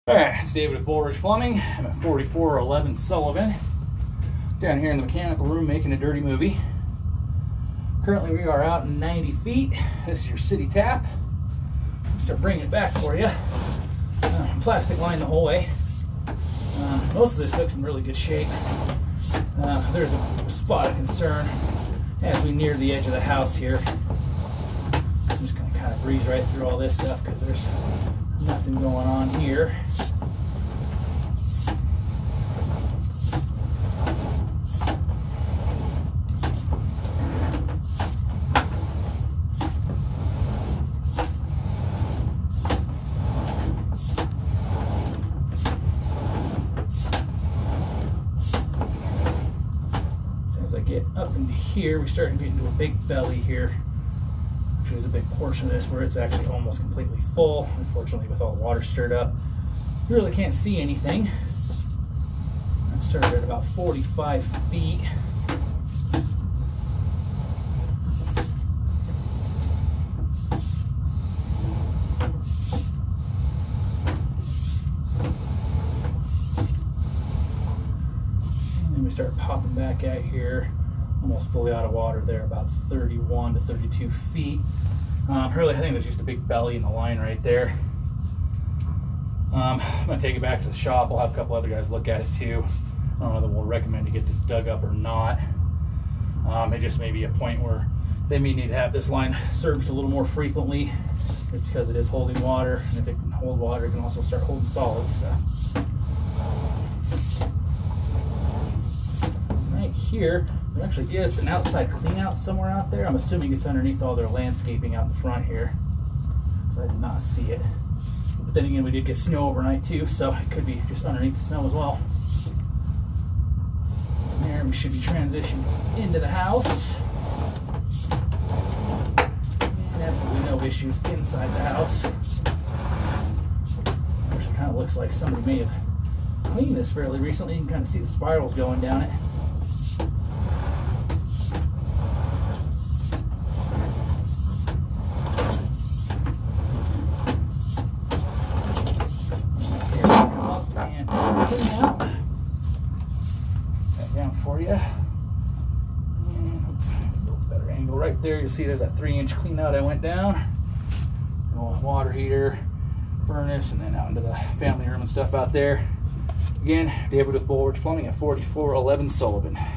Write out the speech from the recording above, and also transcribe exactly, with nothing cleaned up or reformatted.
Alright, it's David with Bullridge Plumbing. I'm at forty-four eleven Sullivan, down here in the mechanical room making a dirty movie. Currently we are out in ninety feet. This is your city tap. I'll start bringing it back for you. Uh, plastic line the whole way. Uh, most of this looks in really good shape. Uh, there's a spot of concern as we near the edge of the house here. I'm just going to kind of breeze right through all this stuff because there's nothing going on here. As I get up into here, we start to get into a big belly here, which is a big portion of this where it's actually almost completely full. Unfortunately, with all the water stirred up, you really can't see anything. I started at about forty-five feet. And then we start popping back out here, almost fully out of water there, about thirty-one to thirty-two feet. Um, really, I think there's just a big belly in the line right there. Um, I'm going to take it back to the shop. We'll have a couple other guys look at it too. I don't know whether we'll recommend to get this dug up or not. Um, it just may be a point where they may need to have this line serviced a little more frequently, just because it is holding water. And if it can hold water, it can also start holding solids. So. Right here, there actually is an outside clean out somewhere out there. I'm assuming it's underneath all their landscaping out in the front here, because I did not see it. But then again, we did get snow overnight too, so it could be just underneath the snow as well. And there we should be transitioned into the house. And absolutely no issues inside the house. Actually kind of looks like somebody may have cleaned this fairly recently. You can kind of see the spirals going down it. For you. And a little better angle right there. You'll see there's that three inch clean out I went down. A little water heater, furnace, and then out into the family room and stuff out there. Again, David with Bullridge Plumbing at forty-four eleven Sullivan.